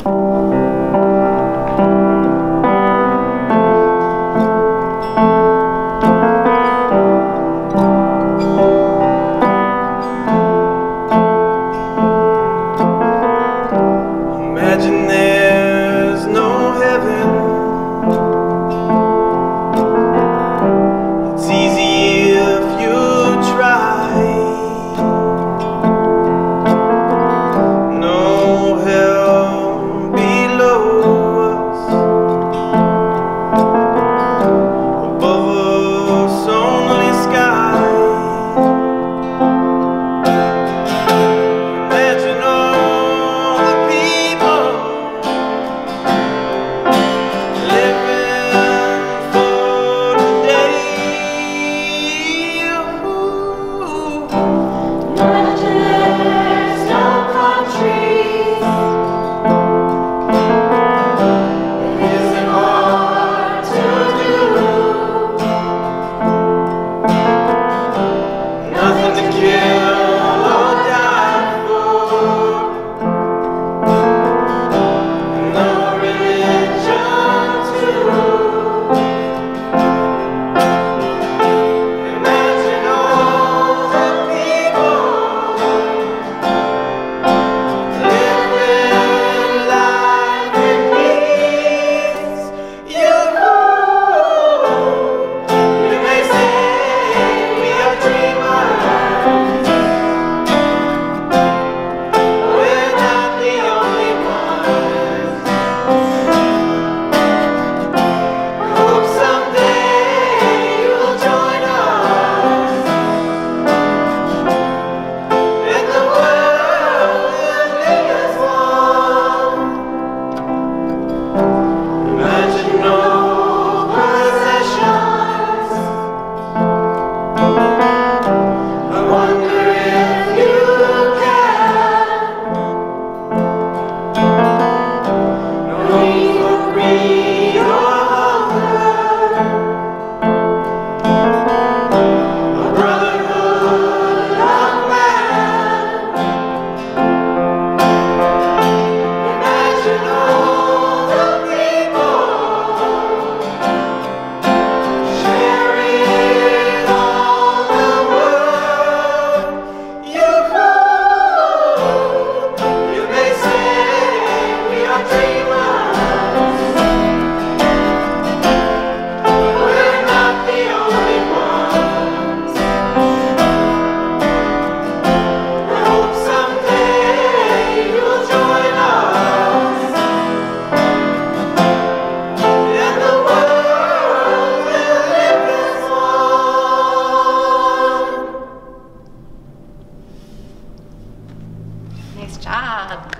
Imagine there's no heaven. It's easy if you try. No hell below us, above us only sky. Imagine all the people living for today. Imagine there's no countries. It isn't hard to do. Nothing to kill or die for, and no religion too. Imagine all the people living life in peace. You may say we are dreamers. We're not the only ones. Hope someday you'll join us, and the world will live as one. Imagine no possessions. I wonder if you can. No need for greed or hunger. A brotherhood of man. Imagine all the people sharing all the world. You may say we are dreamers. We're not the only ones. I hope someday you'll join us, and the world will live as one. Nice job.